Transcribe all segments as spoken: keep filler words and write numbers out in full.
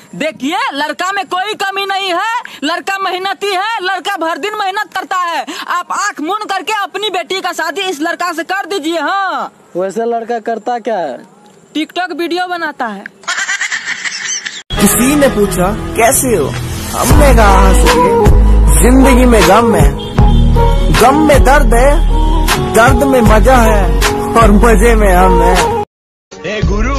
देखिए लड़का में कोई कमी नहीं है, लड़का मेहनती है, लड़का भर दिन मेहनत करता है। आप आंख मूंद करके अपनी बेटी का शादी इस लड़का से कर दीजिए। हाँ, वैसे लड़का करता क्या है? टिकटॉक वीडियो बनाता है। किसी ने पूछा कैसे हो, हमने कहा हंस जिंदगी में गम है, गम में दर्द है, दर्द में मजा है और मजे में हम है। ए गुरु,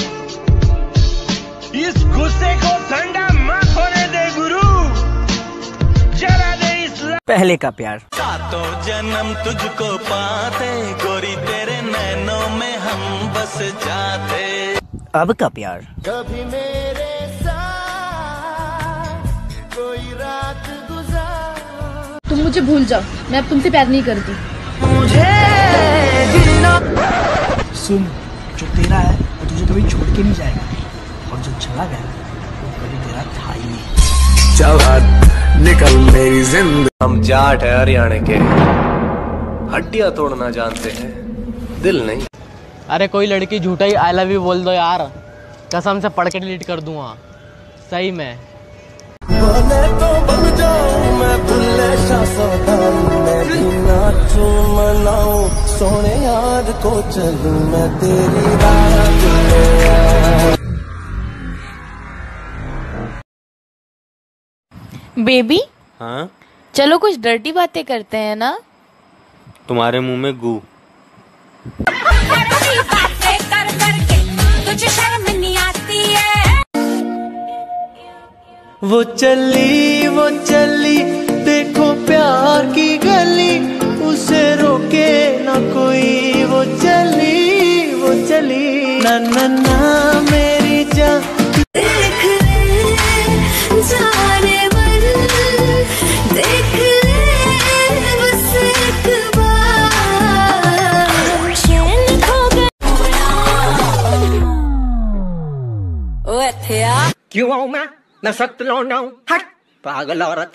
इस गुस्से को ठंडा मत होने दे गुरु, जरा दे इस पहले का प्यार। सातों जन्म तुझको पाते, गोरी तेरे नैनों में हम बस जाते। अब का प्यार। कभी मेरे साथ कोई रात गुजार। तुम मुझे भूल जाओ, मैं अब तुमसे प्यार नहीं करती। मुझे सुन, जो तेरा है वो तुझे कभी छोड़ के नहीं जाएगा, और जो चला गया वो कभी तेरा था ही नहीं। चल निकल मेरी जिंदगी। हम जाट है हरियाणा के, हड्डियां तोड़ना जानते हैं, दिल नहीं। अरे कोई लड़की झूठा ही आई लव यू बोल दो यार, कसम से पढ़ के डिलीट कर दूंगा सही में। बोले तो बन जाऊं मैं बुल्ले शाह सौदान, मैं भी नाचूं मनाऊं सोने याद को चलूं मैं तेरी रात में। बेबी, हाँ चलो कुछ डर्टी बातें करते हैं ना। तुम्हारे मुंह में गू। बातें कर करके तुझे शर्म नहीं आती है। वो चली वो चली देखो प्यार की गली, उसे रोके ना कोई। वो चली वो चली ना ना ना मेरी जान। देख ले जाने मन, देख ले बस एक बार, चैन खो गया। ओए थे आ क्यों आऊं मैं मैं सख्त लौंडा हूं, हट पागल औरत।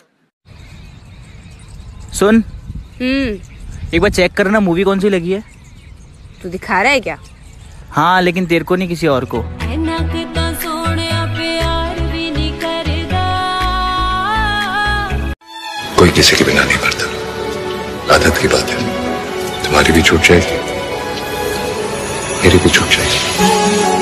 सुन, हम्म एक बार चेक करना मूवी कौन सी लगी है। तू दिखा रहा है क्या? हाँ, लेकिन तेरे को नहीं, किसी और को। कोई किसी के बिना नहीं मरता, आदत की बात है। तुम्हारी भी छूट जाएगी, मेरी भी छूट जाएगी।